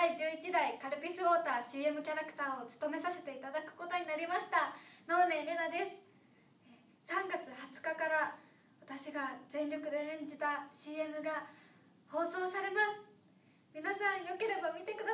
第11代カルピスウォーター CM キャラクターを務めさせていただくことになりました能根玲奈です。3月20日から私が全力で演じた CM が放送されます。皆さんよければ見てください。